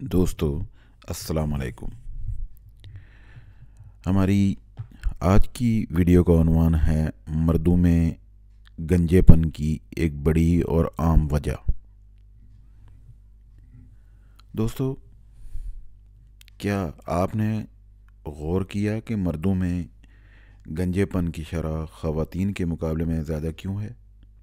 دوستو السلام علیکم۔ ہماری آج کی ویڈیو کا عنوان ہے مردوں میں گنجے پن کی ایک بڑی اور عام وجہ۔ دوستو، کیا آپ نے غور کیا کہ مردوں میں گنجے پن کی شرح خواتین کے مقابلے میں زیادہ کیوں ہے؟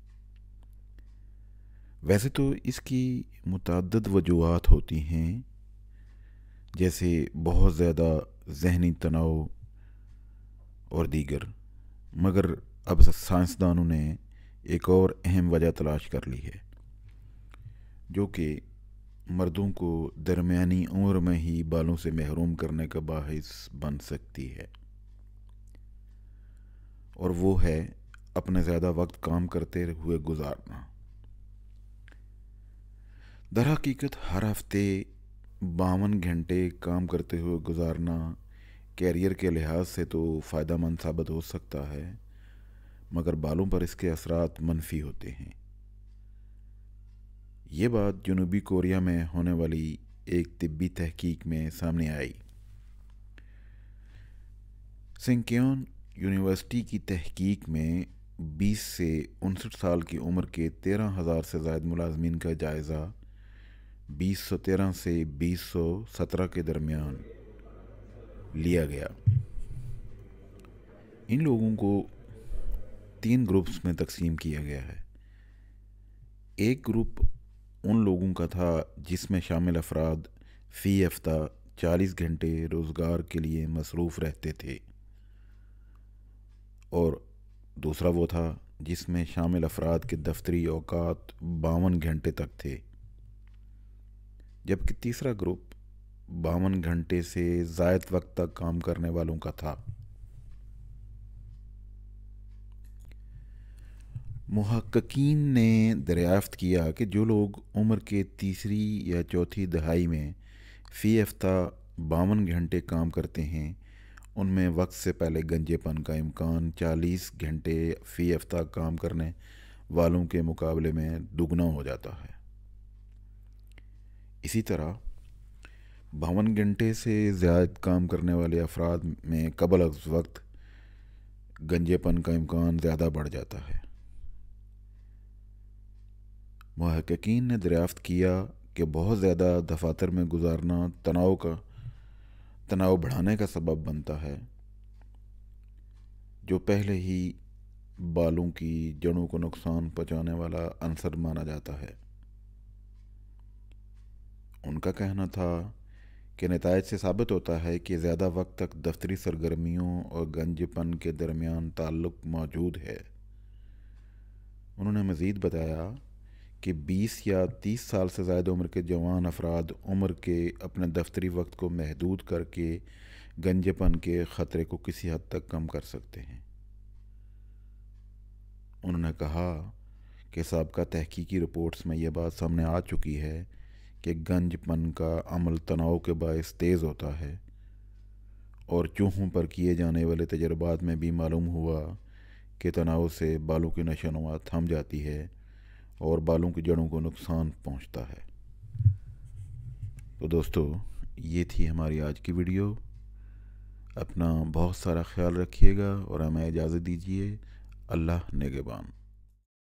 ویسے تو اس کی متعدد وجوہات ہوتی ہیں، جیسے بہت زیادہ ذہنی تناؤ اور دیگر، مگر اب سائنسدانوں نے ایک اور اہم وجہ تلاش کر لی ہے، جو کہ مردوں کو درمیانی عمر میں ہی بالوں سے محروم کرنے کا باعث بن سکتی ہے، اور وہ ہے اپنے زیادہ وقت کام کرتے ہوئے گزارنا۔ در حقیقت ہر ہفتے 52 گھنٹے کام کرتے ہوئے گزارنا کیریئر کے لحاظ سے تو فائدہ مند ثابت ہو سکتا ہے، مگر بالوں پر اس کے اثرات منفی ہوتے ہیں۔ یہ بات جنوبی کوریا میں ہونے والی ایک طبی تحقیق میں سامنے آئی۔ سنکیون یونیورسٹی کی تحقیق میں 20 سے 59 سال کی عمر کے 13,000 سے زائد ملازمین کا جائزہ 2013 سے 2017 کے درمیان لیا گیا۔ ان لوگوں کو 3 گروپس میں تقسیم کیا گیا ہے۔ ایک گروپ ان لوگوں کا تھا جس میں شامل افراد فی ہفتہ 40 گھنٹے روزگار کے لیے مصروف رہتے تھے، اور دوسرا وہ تھا جس میں شامل افراد کے دفتری اوقات 52 گھنٹے تک تھے، جبکہ تیسرا گروپ 52 گھنٹے سے زائد وقت تک کام کرنے والوں کا تھا۔ محققین نے دریافت کیا کہ جو لوگ عمر کے تیسری یا چوتھی دہائی میں فی ہفتہ 52 گھنٹے کام کرتے ہیں، ان میں وقت سے پہلے گنجے پن کا امکان 40 گھنٹے فی ہفتہ کام کرنے والوں کے مقابلے میں دگنا ہو جاتا ہے۔ اسی طرح 52 گھنٹے سے زیادہ کام کرنے والے افراد میں قبل از وقت گنجے پن کا امکان زیادہ بڑھ جاتا ہے۔ محققین نے دریافت کیا کہ بہت زیادہ دفاتر میں گزارنا تناؤ بڑھانے کا سبب بنتا ہے، جو پہلے ہی بالوں کی جڑوں کو نقصان پہنچانے والا عنصر مانا جاتا ہے۔ ان کا کہنا تھا کہ نتائج سے ثابت ہوتا ہے کہ زیادہ وقت تک دفتری سرگرمیوں اور گنجے پن کے درمیان تعلق موجود ہے۔ انہوں نے مزید بتایا کہ 20 یا 30 سال سے زائد عمر کے جوان افراد عمر کے اپنے دفتری وقت کو محدود کر کے گنجے پن کے خطرے کو کسی حد تک کم کر سکتے ہیں۔ انہوں نے کہا کہ سابقہ تحقیقی رپورٹس میں یہ بات سامنے آ چکی ہے کہ گنج پن کا عمل تناؤ کے باعث تیز ہوتا ہے، اور چوہوں پر کیے جانے والے تجربات میں بھی معلوم ہوا کہ تناؤ سے بالوں کی نشو و نما تھم جاتی ہے اور بالوں کی جڑوں کو نقصان پہنچتا ہے۔ تو دوستو، یہ تھی ہماری آج کی ویڈیو۔ اپنا بہت سارا خیال رکھیے گا اور ہمیں اجازت دیجیے۔ اللہ نگہبان۔